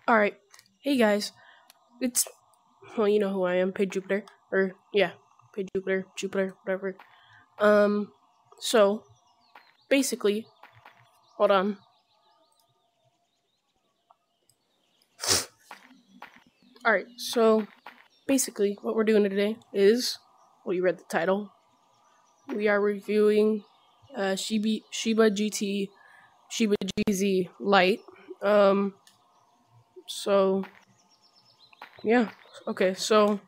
Alright. Hey guys. It's well, you know who I am, Paige Jupiter. Or yeah, Paige Jupiter, whatever. So basically, hold on. Alright, so basically what we're doing today is well you read the title. We are reviewing Shiba GT Shiba GZ Lite. So yeah. Okay, so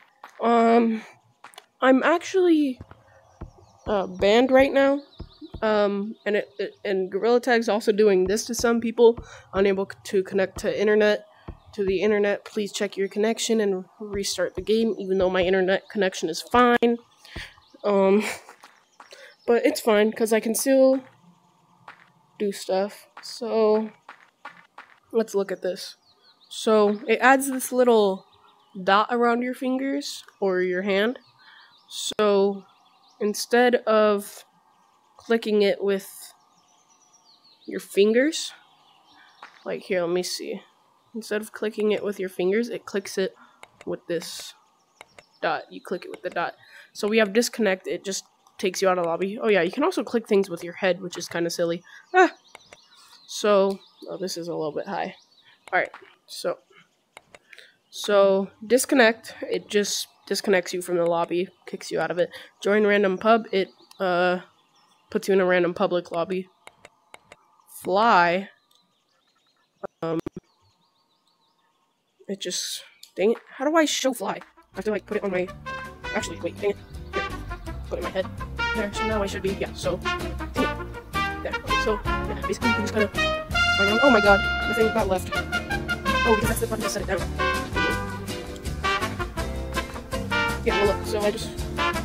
I'm actually banned right now. And Gorilla Tag's also doing this to some people unable to connect to the internet. Please check your connection and restart the game, even though my internet connection is fine. But it's fine because I can still do stuff. So let's look at this. So it adds this little dot around your fingers or your hand. So instead of clicking it with your fingers, like here, let me see. Instead of clicking it with your fingers, it clicks it with this dot. You click it with the dot. So we have disconnect. It just takes you out of lobby. Oh yeah, you can also click things with your head, which is kind of silly. So, oh, this is a little bit high. Alright, so disconnect. It just disconnects you from the lobby, kicks you out of it. Join random pub. It puts you in a random public lobby. Fly. It just, dang it. How do I show fly? I have to like put it on my, actually, wait, dang it. Here, put it in my head. There, so now I should be, yeah, so, dang it. There, okay, so, yeah, basically you can just kind of, oh my god, the thing got left. Oh, because that's the button to set it down. Yeah, well look, so I just,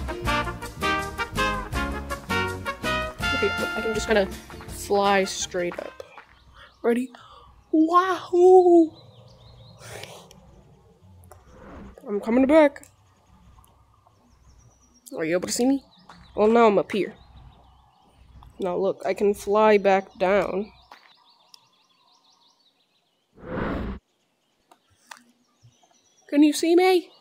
okay, look, I can just kind of fly straight up. Ready? Wahoo! I'm coming back. Are you able to see me? Well, now I'm up here. Now look, I can fly back down. Can you see me?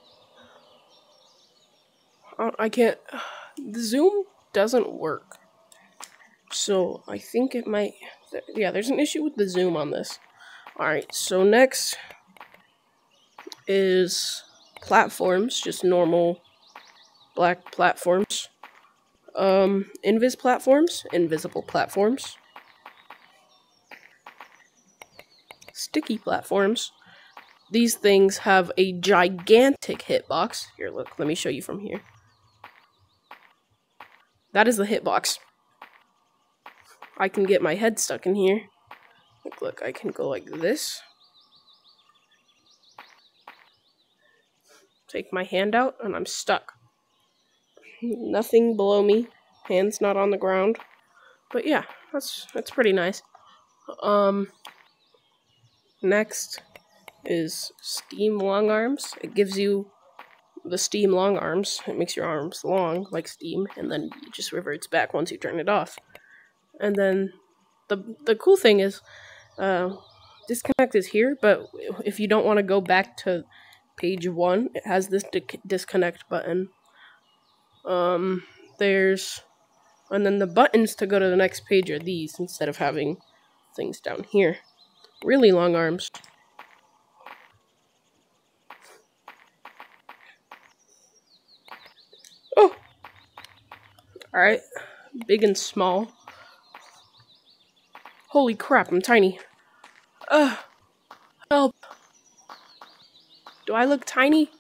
I can't. The zoom doesn't work. So I think it might. Yeah, there's an issue with the zoom on this. Alright, so next is platforms, just normal black platforms. Invisible platforms. Sticky platforms. These things have a gigantic hitbox. Here, look, let me show you from here. That is the hitbox. I can get my head stuck in here. Look, I can go like this. Take my hand out, and I'm stuck. Nothing below me. Hand's not on the ground. But yeah, that's pretty nice. Next is Steam Long Arms. It gives you the Steam Long Arms. It makes your arms long, like Steam, and then it just reverts back once you turn it off. And then the cool thing is, disconnect is here, but if you don't want to go back to page 1, it has this disconnect button. And then the buttons to go to the next page are these, instead of having things down here. Really long arms. Oh! Alright. Big and small. Holy crap, I'm tiny. Help. Do I look tiny?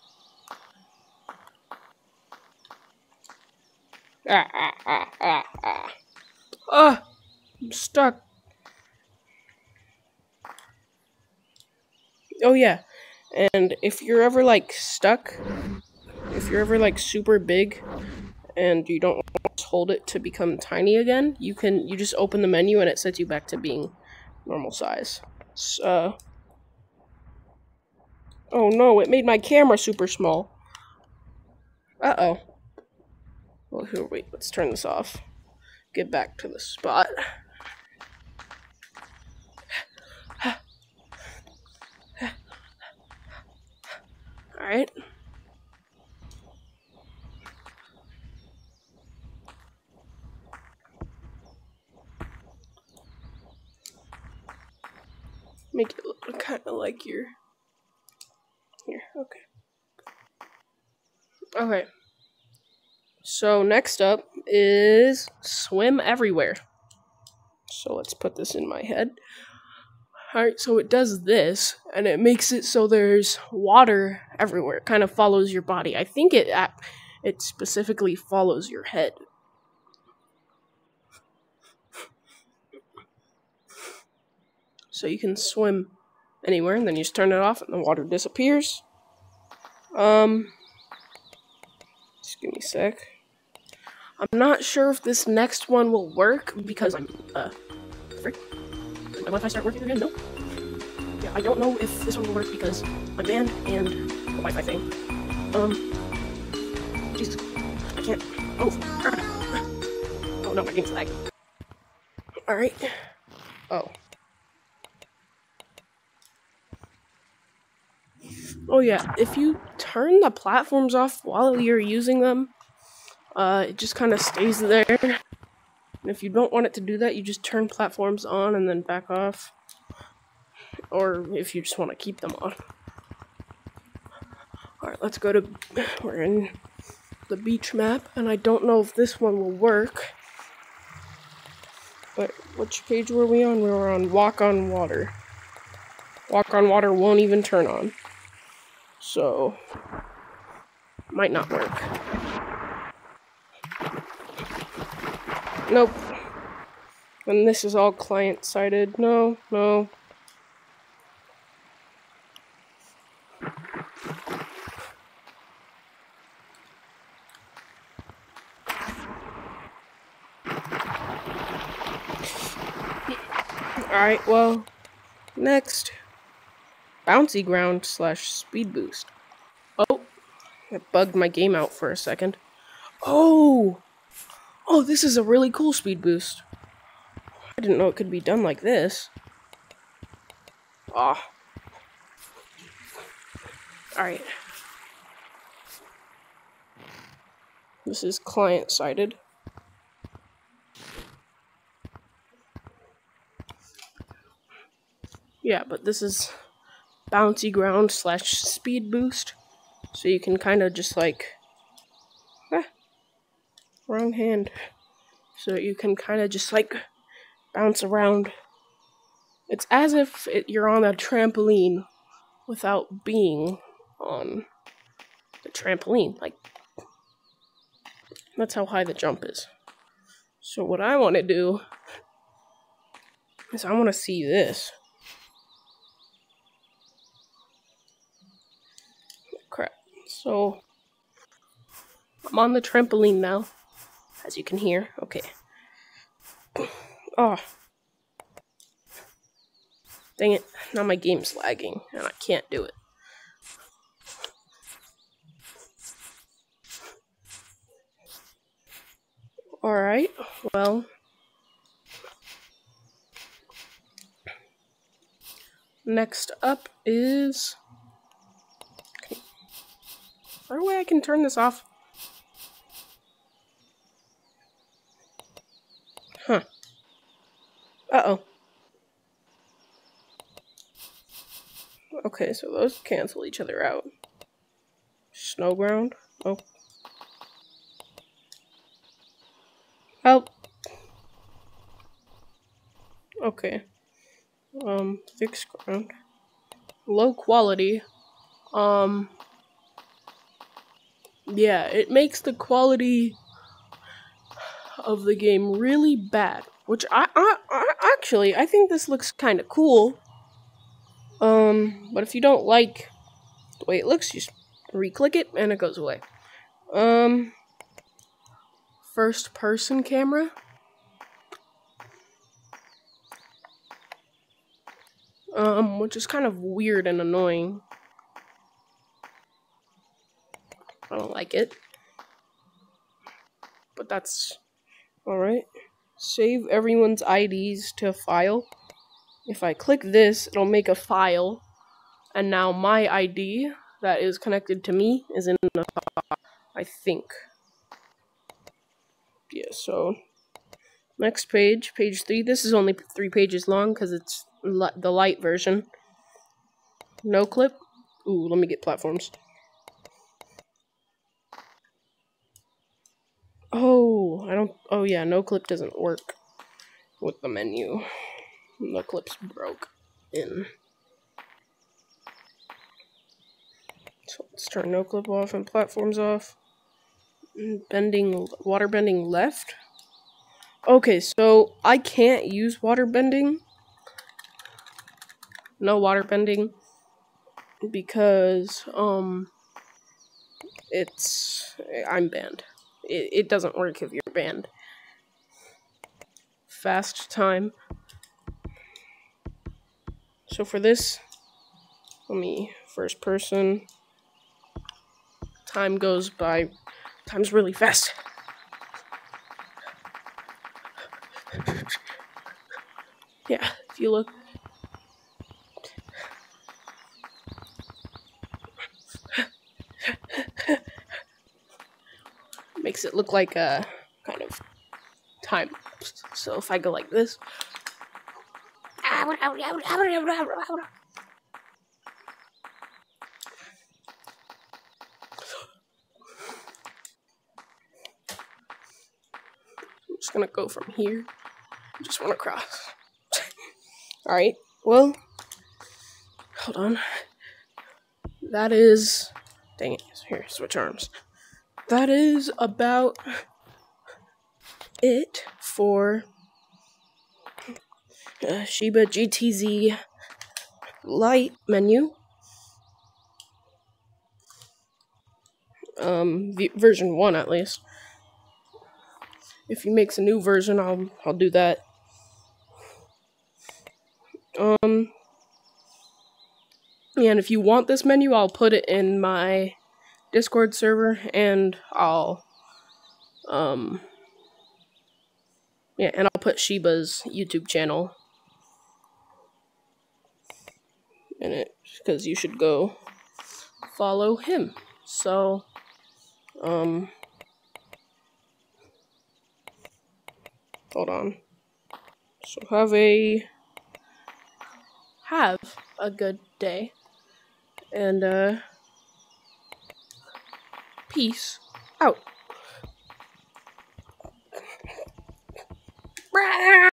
I'm stuck. Oh yeah, and if you're ever like stuck, if you're ever like super big and you don't want to hold it to become tiny again, you just open the menu and it sets you back to being normal size. So, oh no, it made my camera super small. Uh-oh. Well, here, wait, let's turn this off. Get back to the spot. Make it look kind of like your... Here, okay. Okay. So next up is swim everywhere. So let's put this in my head. Alright, so it does this, and it makes it so there's water everywhere. It kind of follows your body. I think it specifically follows your head. So you can swim anywhere, and then you just turn it off, and the water disappears. Just give me a sec. I'm not sure if this next one will work, because frick. My Wi-Fi start working again? No. Yeah, I don't know if this one will work because my band and the Wi-Fi thing. Jesus. I can't. Oh no, my game's lagging. Alright. Oh. Oh yeah, if you turn the platforms off while you're using them, it just kind of stays there. And if you don't want it to do that, you just turn platforms on and then back off. Or if you just want to keep them on. Alright, let's go to... We're in the beach map, and I don't know if this one will work. But which page were we on? We were on Walk on Water. Walk on Water won't even turn on. So... might not work. Nope. And this is all client-sided. No. Alright, well, next. Bouncy ground / speed boost. Oh, it bugged my game out for a second. Oh, this is a really cool speed boost. I didn't know it could be done like this. Alright. This is client-sided. Yeah, but this is bouncy ground / speed boost. So you can kind of just like... wrong hand. So you can kind of just like bounce around. It's as if you're on a trampoline without being on the trampoline. Like, that's how high the jump is. So what I want to do is I want to see this. Crap. So I'm on the trampoline now, as you can hear. Okay. Oh. Dang it. Now my game's lagging, and I can't do it. Alright, well. Next up is... Is there a way I can turn this off? Huh. Uh-oh. Okay, so those cancel each other out. Snow ground? Oh. Help. Okay. Fixed ground. Low quality. Yeah, it makes the quality of the game really bad. Which I actually, I think this looks kind of cool. But if you don't like the way it looks, you just re-click it and it goes away. First person camera. Which is kind of weird and annoying. I don't like it. But that's alright. Save everyone's IDs to a file. If I click this, it'll make a file. And now my ID that is connected to me is in the file, I think. Yeah, so next page, page 3. This is only 3 pages long because it's the light version. No clip. Ooh, let me get platforms. Oh, I don't. Oh yeah, no clip doesn't work with the menu. No clip's broke in. So let's turn no clip off and platforms off. Water bending left. Okay, so I can't use water bending. No water bending because I'm banned. It doesn't work if you're banned. Fast time. So for this, let me first person. Time goes by. Time's really fast. Yeah, if you look. Makes it look like a kind of time. So if I go like this. I'm just gonna go from here. I just want to cross. Alright, well, hold on. That is. Dang it. Here, switch arms. That is about it for Shiba GTZ Lite menu. Version 1 at least. If he makes a new version, I'll do that. And if you want this menu, I'll put it in my Discord server, and I'll put Shiba's YouTube channel in it, because you should go follow him. So, hold on. So have a good day, and peace out.